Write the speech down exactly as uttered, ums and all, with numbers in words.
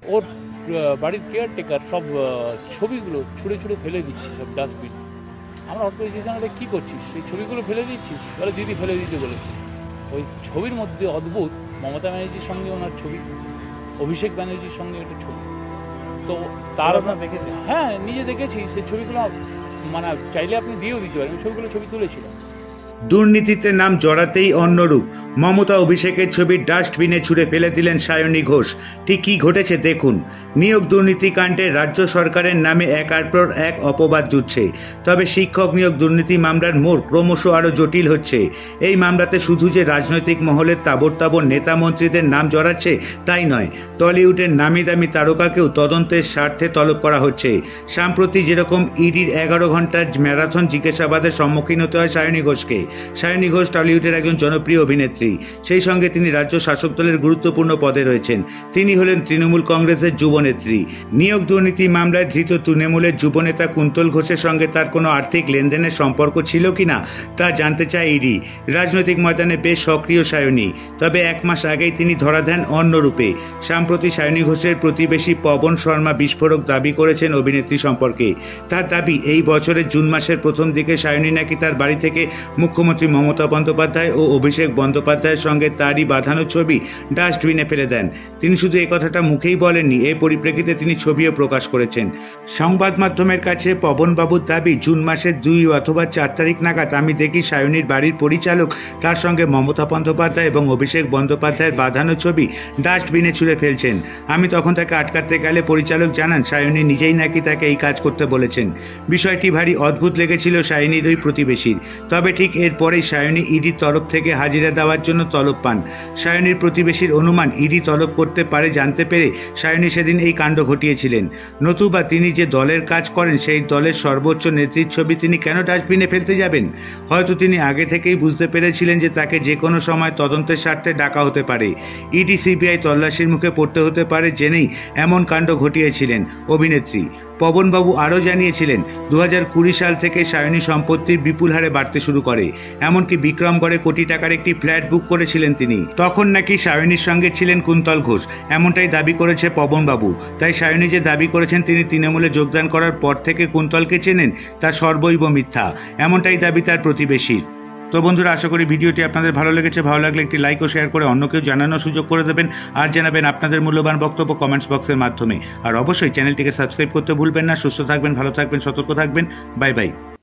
ওর বাড়ির কেয়ারটেকার সব ছবিগুলো ছুঁড়ে ছুঁড়ে ফেলে দিচ্ছে সব ডাস্টবিন। আমরা হট করে জিজ্ঞাসা করলাম, কী করছিস? সেই ছবিগুলো ফেলে দিচ্ছিস? বলে দিদি ফেলে দিতে বলেছি। ওই ছবির মধ্যে অদ্ভুত মমতা ব্যানার্জির সঙ্গে ওনার ছবি, অভিষেক ব্যানার্জির সঙ্গে একটা ছবি। তো তার আপনার দেখেছেন? হ্যাঁ, নিজে দেখেছি সেই ছবিগুলো, মানে চাইলে আপনি দিয়েও দিতে পারেন। ছবিগুলো ছবি তুলেছিলাম। দুর্নীতিতে নাম জড়াতেই অন্যরূপ। মমতা অভিষেকের ছবি ডাস্টবিনে ছুঁড়ে ফেলে দিলেন সায়নী ঘোষ। ঠিক কী ঘটেছে দেখুন। নিয়োগ দুর্নীতিকাণ্ডে রাজ্য সরকারের নামে একের পর এক অপবাদ জুটছে। তবে শিক্ষক নিয়োগ দুর্নীতি মামলার মোড় ক্রমশ আরও জটিল হচ্ছে। এই মামলাতে শুধু যে রাজনৈতিক মহলের তাবর তাবর নেতা মন্ত্রীদের নাম জড়াচ্ছে তাই নয়, টলিউডের নামি দামি তারকাকেও তদন্তের স্বার্থে তলব করা হচ্ছে। সম্প্রতি যেরকম ইডির এগারো ঘন্টার ম্যারাথন জিজ্ঞাসাবাদের সম্মুখীন হতে হয় সায়নী ঘোষকে। সায়নী ঘোষ টলিউডের একজন জনপ্রিয় অভিনেত্রী, সেই সঙ্গে তিনি রাজ্য শাসক দলের গুরুত্বপূর্ণ পদে রয়েছেন। তিনি হলেন তৃণমূল কংগ্রেসের যুবনেত্রী। নিয়োগ দুর্নীতি মামলায় ধৃত তৃণমূলের যুবনেতা কুন্তল ঘোষের সঙ্গে তার কোনো আর্থিক লেনদেনের সম্পর্ক ছিল কিনা তা জানতে চায় ইডি। রাজনৈতিক ময়দানে বেশ সক্রিয় সায়নী, তবে এক মাস আগেই তিনি ধরা দেন অন্য রূপে। সম্প্রতি সায়নী ঘোষের প্রতিবেশী পবন শর্মা বিস্ফোরক দাবি করেছেন অভিনেত্রী সম্পর্কে। তার দাবি, এই বছরের জুন মাসের প্রথম দিকে সায়নী নাকি তার বাড়ি থেকে মুখ্যমন্ত্রী মমতা বন্দ্যোপাধ্যায় ও অভিষেক বন্দ্যোপাধ্যায়ের সঙ্গে তারই বাঁধানো ছবি ডাস্টবিনে ফেলে দেন। তিনি শুধু এই কথাটা মুখেই বলেননি, এই পরিপ্রেক্ষিতে তিনি ছবিও প্রকাশ করেছেন। সংবাদ মাধ্যমের কাছে পবনবাবুর দাবি, জুন মাসের দুই অথবা চার তারিখ নাগাদ আমি দেখি সায়নীর বাড়ির পরিচালক তার সঙ্গে মমতা বন্দ্যোপাধ্যায় এবং অভিষেক বন্দ্যোপাধ্যায়ের বাঁধানো ছবি ডাস্টবিনে ছুঁড়ে ফেলছেন। আমি তখন তাকে আটকাতে গেলে পরিচালক জানান সায়নী নিজেই নাকি তাকে এই কাজ করতে বলেছেন। বিষয়টি ভারী অদ্ভুত লেগেছিল সায়নীর ওই প্রতিবেশীর। তবে ঠিক এরপরেই সায়নী ইডির তরফ থেকে হাজিরা দেওয়ার জন্য তলব পান। সায়নীর প্রতিবেশীর অনুমান, ইডি তলব করতে পারে জানতে পেরে সায়নী সেদিন এই কাণ্ড ঘটিয়েছিলেন। নতুবা তিনি যে দলের কাজ করেন সেই দলের সর্বোচ্চ নেত্রীর ছবি তিনি কেন ডাস্টবিনে ফেলতে যাবেন? হয়তো তিনি আগে থেকেই বুঝতে পেরেছিলেন যে তাকে যে কোনো সময় তদন্তের স্বার্থে ডাকা হতে পারে। ইডি সিবিআই তল্লাশির মুখে পড়তে হতে পারে জেনেই এমন কাণ্ড ঘটিয়েছিলেন অভিনেত্রী। পবনবাবু আরও জানিয়েছিলেন, দু হাজার কুড়ি সাল থেকে সায়নী সম্পত্তির বিপুল হারে বাড়তে শুরু করে। এমনকি বিক্রমগড়ে কোটি টাকার একটি ফ্ল্যাট বুক করেছিলেন তিনি। তখন নাকি সায়নীর সঙ্গে ছিলেন কুন্তল ঘোষ, এমনটাই দাবি করেছে পবনবাবু। তাই সায়নী যে দাবি করেছেন তিনি তৃণমূলে যোগদান করার পর থেকে কুন্তলকে চেনেন, তা সর্বৈব মিথ্যা, এমনটাই দাবি তার প্রতিবেশীর। তো বন্ধুরা, আশা করি ভিডিওটি আপনাদের ভালো লেগেছে। ভালো লাগলে একটি লাইক ও শেয়ার করে অন্যকেও জানানোর সুযোগ করে দেবেন। আর জানাবেন আপনাদের মূল্যবান বক্তব্য কমেন্টস বক্সের মাধ্যমে। আর অবশ্যই চ্যানেলটিকে সাবস্ক্রাইব করতে ভুলবেন না। সুস্থ থাকবেন, ভালো থাকবেন, সতর্ক থাকবেন। Bye by.